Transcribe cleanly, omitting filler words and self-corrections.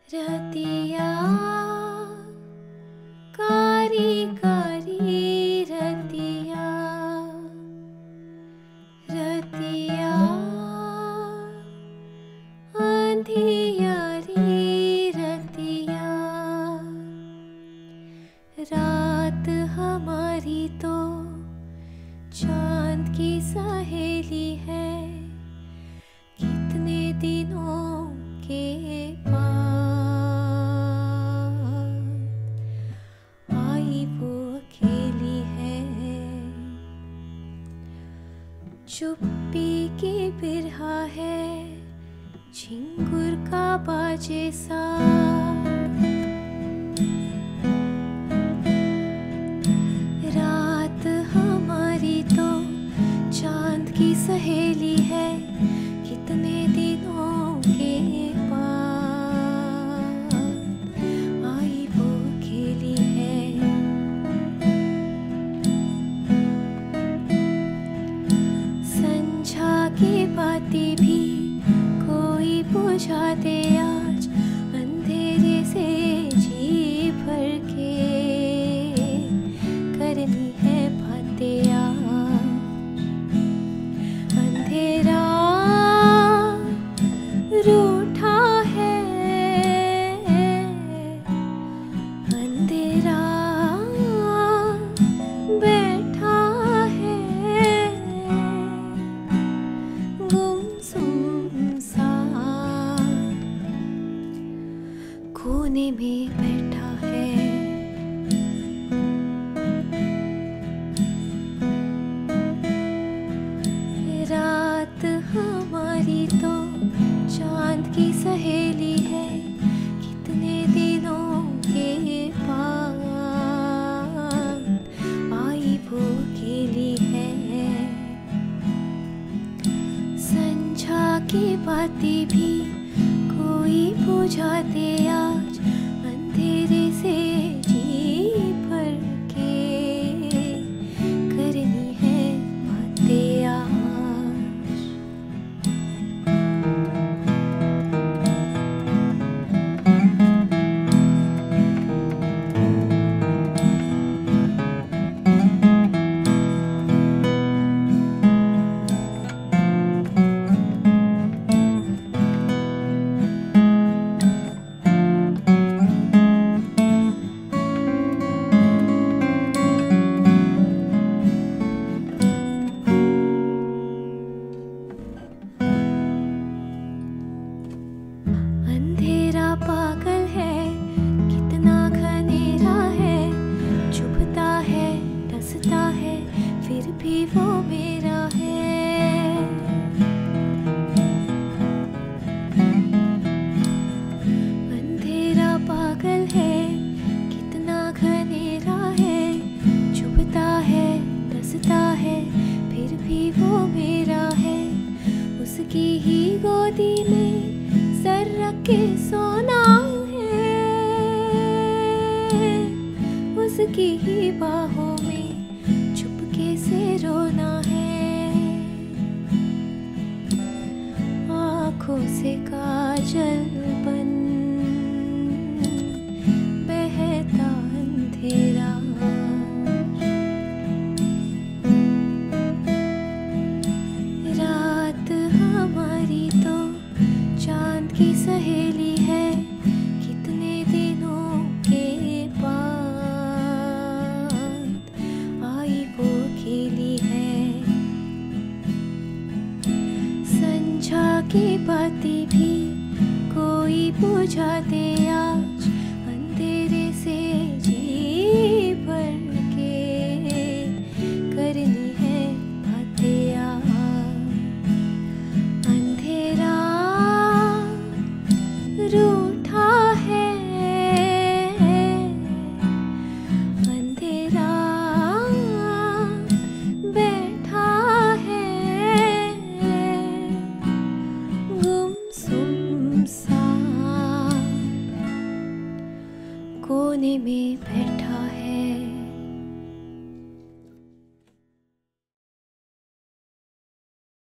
रतिया कारी कारी रतिया, रतिया अंधियारी रतिया। रात हमारी तो चांद की सहेली है, कितने दिनों के बाद आई वो अकेली है। चुप्पी की बिरहा है, झिंगुर का बाजे सा। रात हमारी तो चांद की सहेली है, कितने दिनों के बाद आई वो अकेली है। संझा की बातें भी कोई बुझा दे आज, अंधेरे से जी भर के करनी है बातें आज। अंधेरा रूठा है, अंधेरा बैठा है, गुमसुम सा कोने में बैठा है। रात हमारी तो चांद की सहेली है, कितने दिनों के बाद आई वो अकेली है। संझा की बातें भी कोई बुझा दे आज, अंधेरे से जी भर के करनी है बातें आज। अंधेरा पागल है, कितना घनेरा है, चुभता है डसता है, फिर भी वो मेरा है। अंधेरा पागल है, कितना घनेरा है, चुभता है डसता है, फिर भी वो मेरा है। उसकी ही गोदी में सर रख के सोना है, उसकी ही बाहों में चुपके से रोना है। आँखों से काजल बन बहता अंधेरा, रात हमारी तो चांद की सहेली है, कितने दिनों के बाद आई वो अकेली है। संझा की बातें भी कोई बुझा दे आज, अंधेरे से जी भर के करनी है बातें आज। अंधेरा रूठा है, अंधेरा बैठा है, गुमसुम सा कोने में बैठा